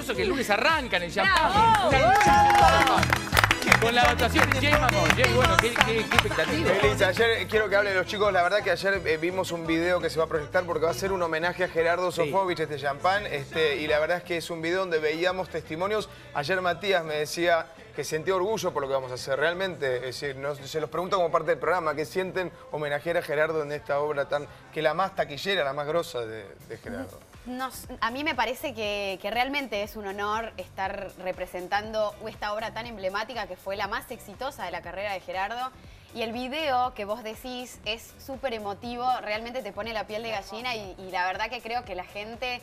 maravilloso que el lunes arrancan el champán. Con la adaptación de Jay Mamón. Bueno, qué expectativa. Feliz, ayer quiero que hable de los chicos. La verdad que ayer vimos un video que se va a proyectar porque va a ser un homenaje a Gerardo Sofovich, este champán. Y la verdad es que es un video donde veíamos testimonios. Ayer Matías me decía que sentía orgullo por lo que vamos a hacer. Realmente, es decir, se los pregunto como parte del programa, ¿qué sienten homenajear a Gerardo en esta obra que la más taquillera, la más grosa de Gerardo? A mí me parece que realmente es un honor estar representando esta obra tan emblemática que fue la más exitosa de la carrera de Gerardo. Y el video que vos decís es súper emotivo, realmente te pone la piel de gallina y la verdad que creo que la gente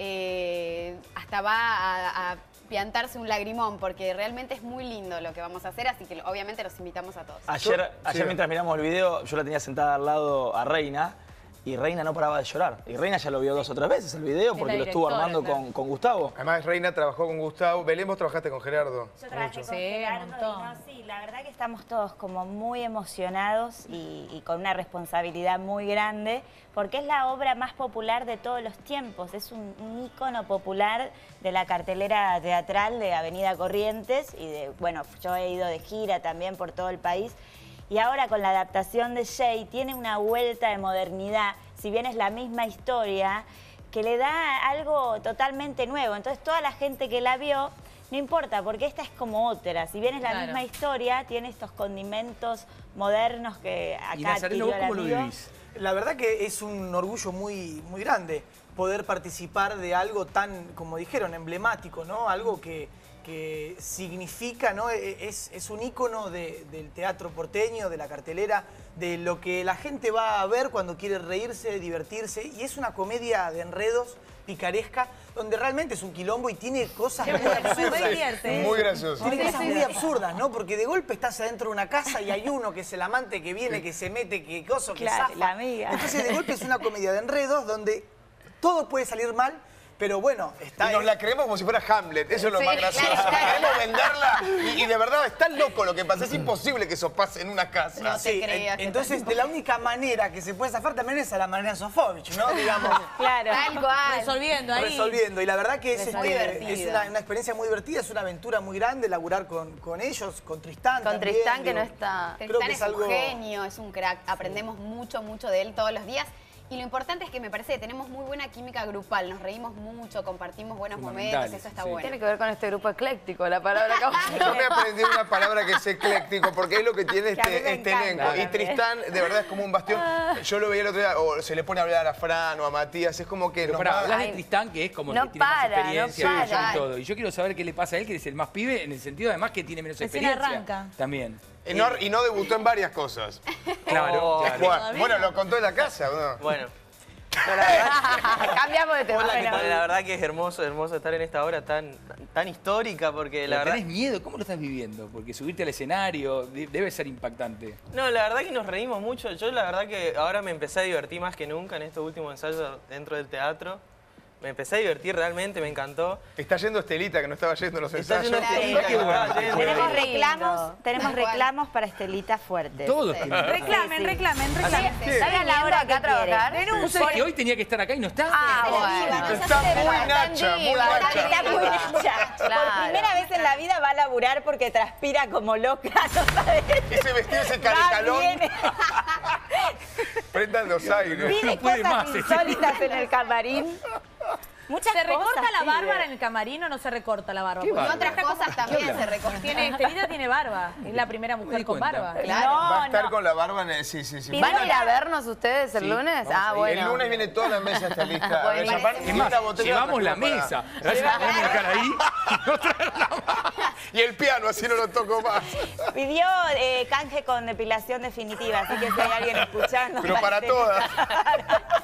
hasta va a piantarse un lagrimón porque realmente es muy lindo lo que vamos a hacer, así que obviamente los invitamos a todos. Ayer mientras miramos el video, yo la tenía sentada al lado a Reina. Y Reina no paraba de llorar. Y Reina ya lo vio 2 o 3 veces el video porque lo estuvo armando con Gustavo. Además, Reina trabajó con Gustavo. Belén, vos trabajaste con Gerardo. Yo trabajé con Gerardo sí, la verdad que estamos todos como muy emocionados y con una responsabilidad muy grande porque es la obra más popular de todos los tiempos. Es un ícono popular de la cartelera teatral de Avenida Corrientes y bueno, yo he ido de gira también por todo el país. Y ahora con la adaptación de Jay tiene una vuelta de modernidad, si bien es la misma historia, que le da algo totalmente nuevo. Entonces toda la gente que la vio, no importa, porque esta es como otra. Si bien es la misma historia, tiene estos condimentos modernos que acá ¿Y Nazareno, vos cómo lo vivís? La verdad que es un orgullo muy grande poder participar de algo tan, como dijeron, emblemático, ¿no? Algo que significa, ¿no? Es un ícono del teatro porteño, de la cartelera, de lo que la gente va a ver cuando quiere reírse, divertirse. Y es una comedia de enredos, picaresca, donde realmente es un quilombo y tiene cosas muy absurdas. Muy gracioso. Tiene cosas muy absurdas, ¿no? Porque de golpe estás adentro de una casa y hay uno que es el amante que viene, que se mete, que coso, que zafa. La amiga. Entonces de golpe es una comedia de enredos donde todo puede salir mal. Pero bueno, y nos la creemos como si fuera Hamlet, eso es lo más gracioso. Queremos venderla y de verdad es tan loco lo que pasa, es imposible que eso pase en una casa. No te creas. Entonces, de la única manera que se puede zafar también es a la manera Sofovich, ¿no? Digamos. Claro. Tal cual. Resolviendo ahí. Resolviendo. Y la verdad que es muy una experiencia muy divertida, es una aventura muy grande laburar con ellos, con Tristán Con también, Tristán que no está. Tristán es un genio, es un crack. Aprendemos mucho de él todos los días. Y lo importante es que me parece que tenemos muy buena química grupal, nos reímos mucho, compartimos buenos momentos, eso está bueno. Tiene que ver con este grupo ecléctico, la palabra que Yo me aprendí una palabra que es ecléctico, porque es lo que tiene este elenco. Y Tristán, de verdad, es como un bastión. Yo lo veía el otro día, o se le pone a hablar a Fran o a Matías, es como que... Pero hablas de Tristán, que es como el que tiene más experiencia y todo. Y yo quiero saber qué le pasa a él, que es el más pibe, en el sentido además que tiene menos experiencia. Arranca. También. Y no debutó en varias cosas. Claro. Bueno, lo contó en la casa, ¿no? Bueno. Cambiamos de tema. La verdad que es hermoso estar en esta obra tan histórica porque la verdad... ¿Tenés miedo? ¿Cómo lo estás viviendo? Porque subirte al escenario debe ser impactante. No, la verdad que nos reímos mucho. Yo la verdad que ahora me empecé a divertir más que nunca en estos últimos ensayos dentro del teatro. Me empecé a divertir realmente, me encantó. Está yendo Estelita, que no estaba yendo a los ensayos. Tenemos reclamos para Estelita fuertes. Todos. Reclamen. ¿Saben la hora acá a trabajar? ¿Vos sabés que hoy tenía que estar acá y no está? Bueno. Está muy nacha, muy nacha. Está muy nacha. Por primera vez en la vida va a laburar porque transpira como loca, ¿no sabes? Ese vestido, ese carecalón. Prendan los aires. Pide cosas insólitas en el camarín. Muchas ¿Se recorta cosas, la barba en el camarín o no se recorta la barba? Y otras cosas también se recortan. Estelita tiene barba, es la primera mujer con barba. Claro. Va a estar con la barba en el... Sí. ¿Van a ir a vernos ustedes el lunes? El lunes viene toda la mesa esta lista. Es más, llevamos la mesa. Gracias por dejar ahí. Y el piano, así no lo toco más. Pidió canje con depilación definitiva, así que si hay alguien escuchando... Pero para todas.